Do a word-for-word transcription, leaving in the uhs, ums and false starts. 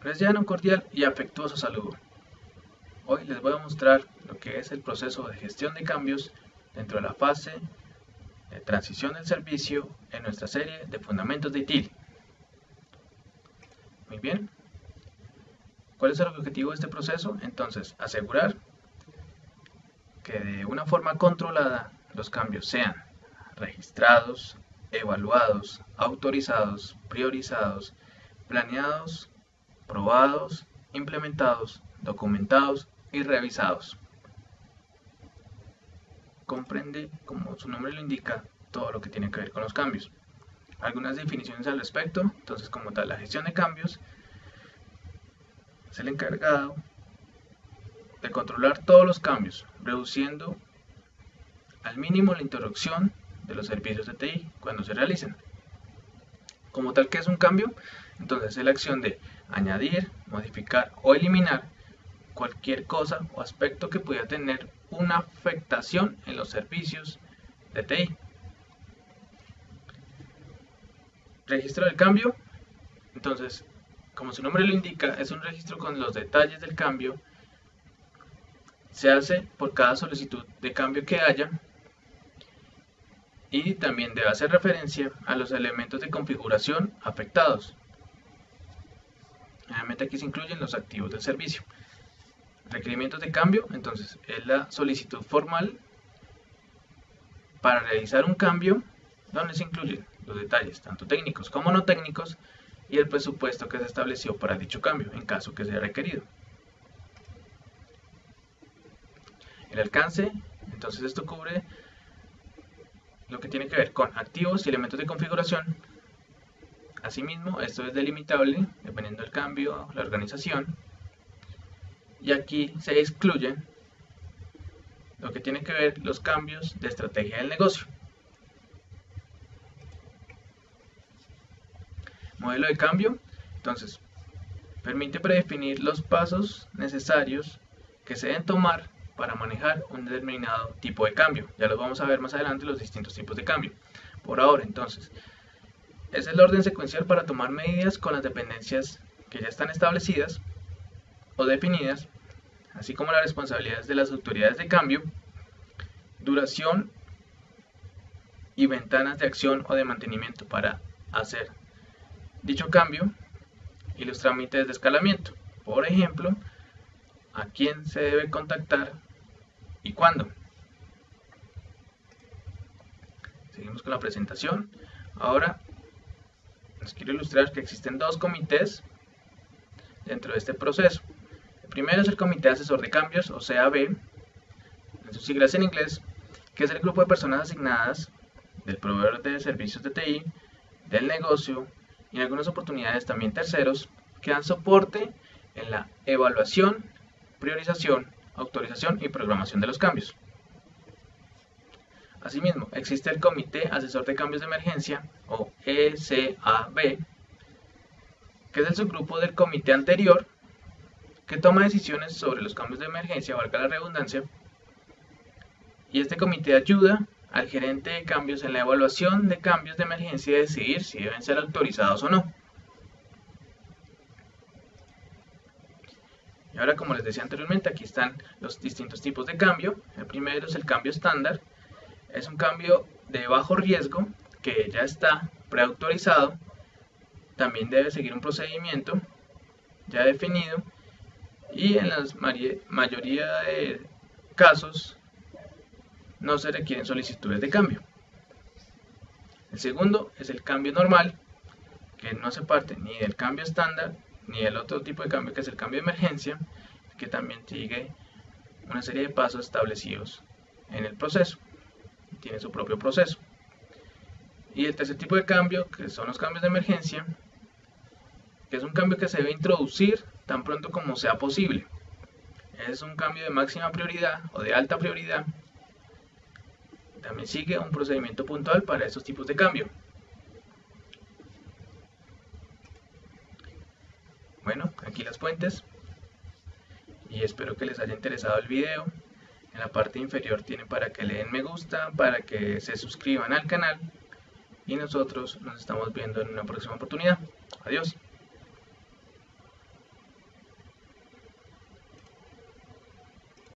Les llamo un cordial y afectuoso saludo. Hoy les voy a mostrar lo que es el proceso de gestión de cambios dentro de la fase de transición del servicio en nuestra serie de fundamentos de I T I L. Muy bien. ¿Cuál es el objetivo de este proceso? Entonces, asegurar que de una forma controlada los cambios sean registrados, evaluados, autorizados, priorizados, planeados, probados, implementados, documentados y revisados. Comprende, como su nombre lo indica, todo lo que tiene que ver con los cambios. Algunas definiciones al respecto. Entonces, como tal, la gestión de cambios es el encargado de controlar todos los cambios, reduciendo al mínimo la interrupción de los servicios de T I cuando se realicen. Como tal, ¿qué es un cambio? Entonces es la acción de añadir, modificar o eliminar cualquier cosa o aspecto que pueda tener una afectación en los servicios de T I. Registro del cambio. Entonces, como su nombre lo indica, es un registro con los detalles del cambio. Se hace por cada solicitud de cambio que haya y también debe hacer referencia a los elementos de configuración afectados. Generalmente aquí se incluyen los activos del servicio. Requerimientos de cambio, entonces es la solicitud formal para realizar un cambio donde se incluyen los detalles tanto técnicos como no técnicos y el presupuesto que se estableció para dicho cambio en caso que sea requerido. El alcance, entonces esto cubre lo que tiene que ver con activos y elementos de configuración. Asimismo, esto es delimitable dependiendo del cambio, la organización. Y aquí se excluyen lo que tiene que ver los cambios de estrategia del negocio. Modelo de cambio, entonces, permite predefinir los pasos necesarios que se deben tomar para manejar un determinado tipo de cambio. Ya los vamos a ver más adelante los distintos tipos de cambio. Por ahora, entonces, es el orden secuencial para tomar medidas con las dependencias que ya están establecidas o definidas, así como las responsabilidades de las autoridades de cambio, duración y ventanas de acción o de mantenimiento para hacer dicho cambio y los trámites de escalamiento. Por ejemplo, a quién se debe contactar y cuándo. Seguimos con la presentación. Ahora les quiero ilustrar que existen dos comités dentro de este proceso. El primero es el Comité Asesor de Cambios, o C A B, en sus siglas en inglés, que es el grupo de personas asignadas del proveedor de servicios de T I, del negocio y en algunas oportunidades también terceros, que dan soporte en la evaluación, priorización, autorización y programación de los cambios. Asimismo, existe el Comité Asesor de Cambios de Emergencia, o E C A B, que es el subgrupo del comité anterior, que toma decisiones sobre los cambios de emergencia, valga la redundancia, y este comité ayuda al gerente de cambios en la evaluación de cambios de emergencia y decidir si deben ser autorizados o no. Y ahora, como les decía anteriormente, aquí están los distintos tipos de cambio. El primero es el cambio estándar. Es un cambio de bajo riesgo que ya está preautorizado. También debe seguir un procedimiento ya definido y en la mayoría de casos no se requieren solicitudes de cambio. El segundo es el cambio normal, que no hace parte ni del cambio estándar ni del otro tipo de cambio que es el cambio de emergencia, que también sigue una serie de pasos establecidos en el proceso, tiene su propio proceso. Y el tercer tipo de cambio, que son los cambios de emergencia, que es un cambio que se debe introducir tan pronto como sea posible. Es un cambio de máxima prioridad o de alta prioridad. También sigue un procedimiento puntual para estos tipos de cambio. Bueno, aquí las fuentes. Y espero que les haya interesado el video. En la parte inferior tienen para que le den me gusta, para que se suscriban al canal. Y nosotros nos estamos viendo en una próxima oportunidad. Adiós.